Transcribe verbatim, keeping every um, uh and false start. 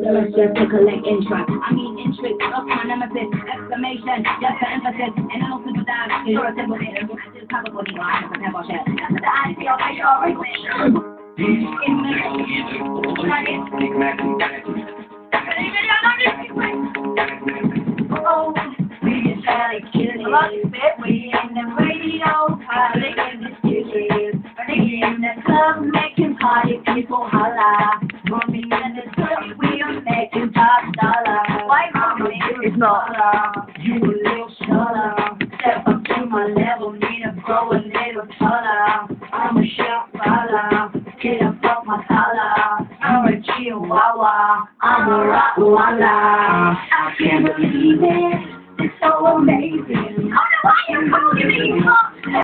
So let's just to collect interest. I mean interest, up my nemesis, exclamation, just for emphasis. And I don't super dive, you're a simple hit. I just cover for you, I have a tempo shit. That's the honesty of my show, right? Oh, we just try to kill it. We in the radio, party in the studio. We in the club, making party people holla. Mommy in the club, we are making top dollar. Why mommy? It's not. You a little shorter. Step up to my level, need to grow a little taller. I'm a sharp fella, get up off my collar. I'm a chihuahua, I'm a rottweiler. I can't believe it, it's so amazing. I don't know why you're calling me.